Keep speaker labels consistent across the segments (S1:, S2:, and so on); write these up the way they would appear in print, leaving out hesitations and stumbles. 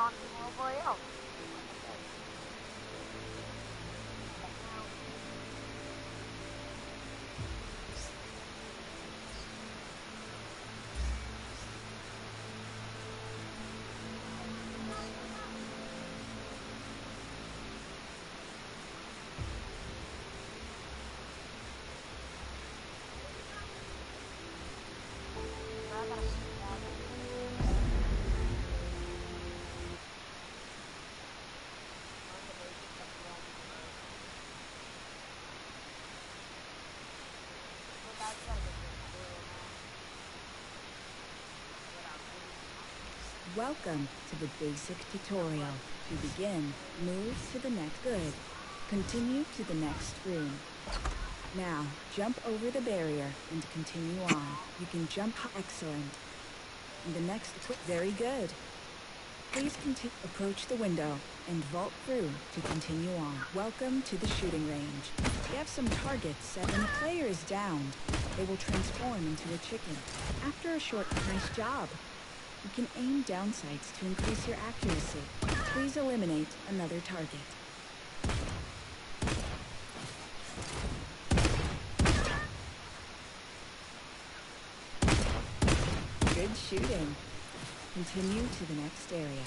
S1: walking all the way out.
S2: Welcome to the basic tutorial. To begin, move to the next good. Continue to the next room. Now, jump over the barrier and continue on. You can jump. Excellent. And the next, very good. Please continue. Approach the window and vault through to continue on. Welcome to the shooting range. We have some targets set. When a player is downed, they will transform into a chicken. After a short, nice job. You can aim down sights to increase your accuracy. Please eliminate another target. Good shooting. Continue to the next area.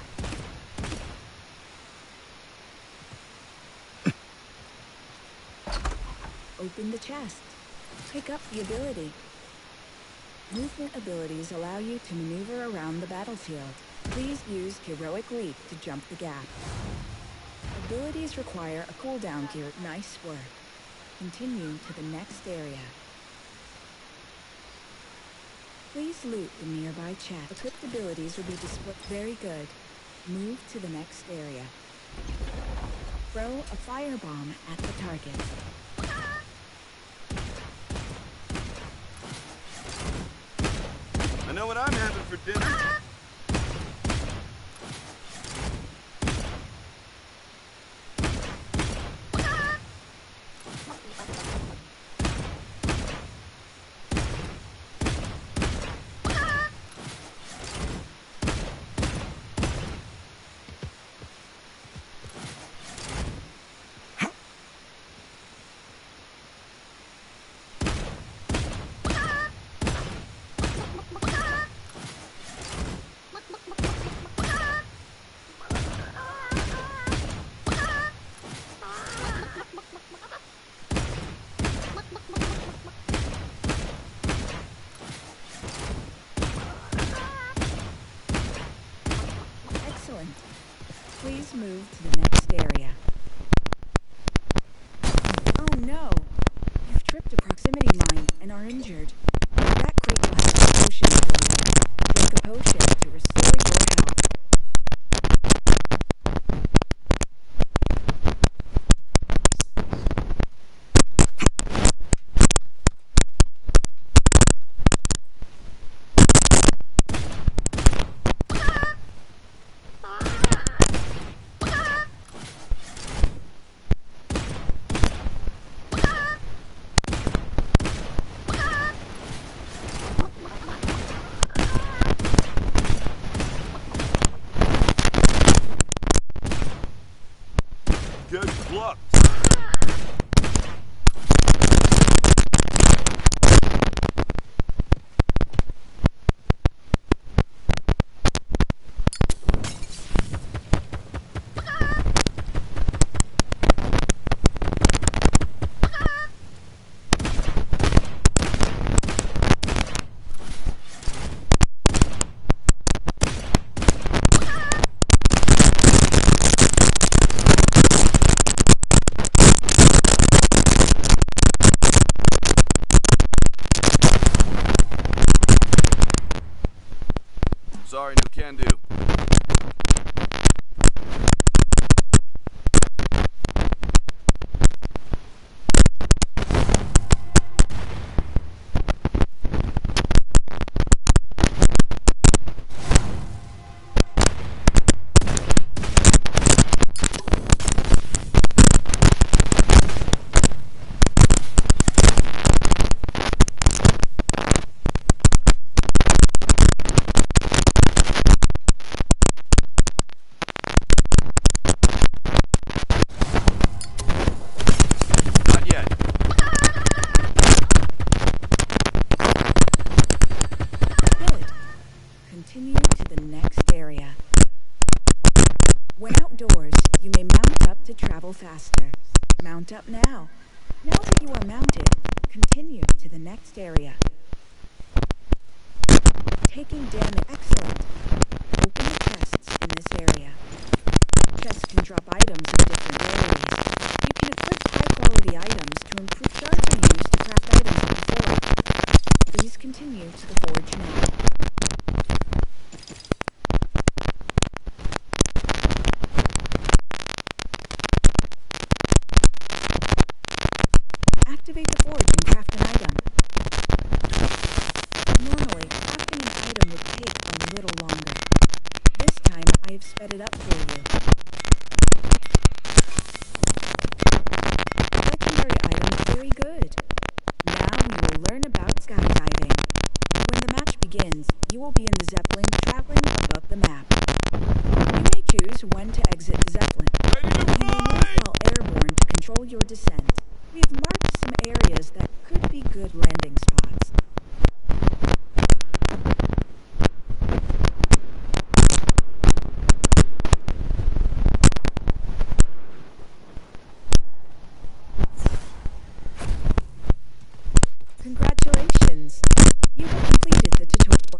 S2: Open the chest. Pick up the ability. Movement abilities allow you to maneuver around the battlefield. Please use Heroic Leap to jump the gap. Abilities require a cooldown gear. Nice work. Continue to the next area. Please loot the nearby chest. Equipped abilities will be displayed. Very good. Move to the next area. Throw a firebomb at the target.
S3: I know what I'm having for dinner.
S2: Mount up now. Now that you are mounted, continue to the next area. Taking damage. Excellent. Open the chests in this area. Chests can drop items in different areas. You can equip high-quality items to improve shards are used to craft items at the forge. Please continue to the forge now. Activate the forge and craft an item. Normally, crafting an item would take a little longer. This time, I have sped it up for you. Secondary item, very good. Now you will learn about skydiving. When the match begins, you will be in the Zeppelin traveling above the map. You may choose when to exit the Zeppelin. You may move while airborne to control your descent. We have marked some areas that could be good landing spots. Congratulations! You have completed the tutorial.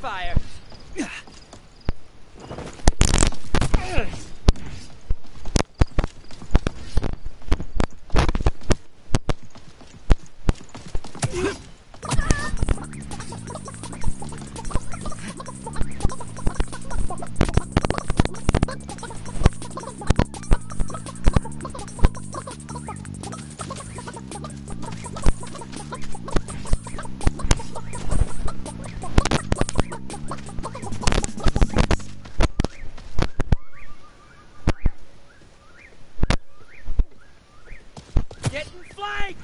S1: fire. Getting flanked!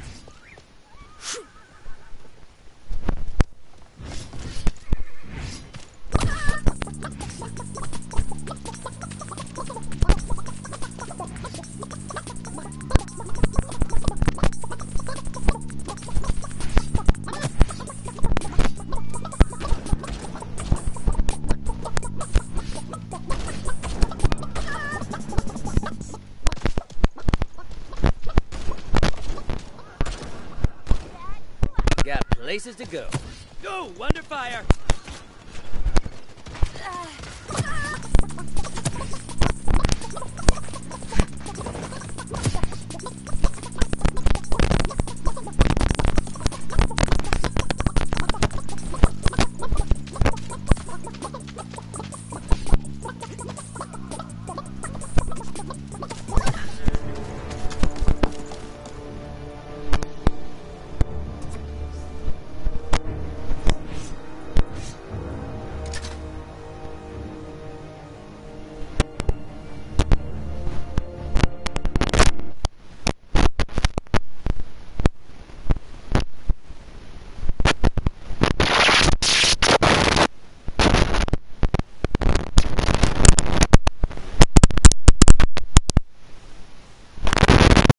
S1: Got places to go. Go, Wonderfire!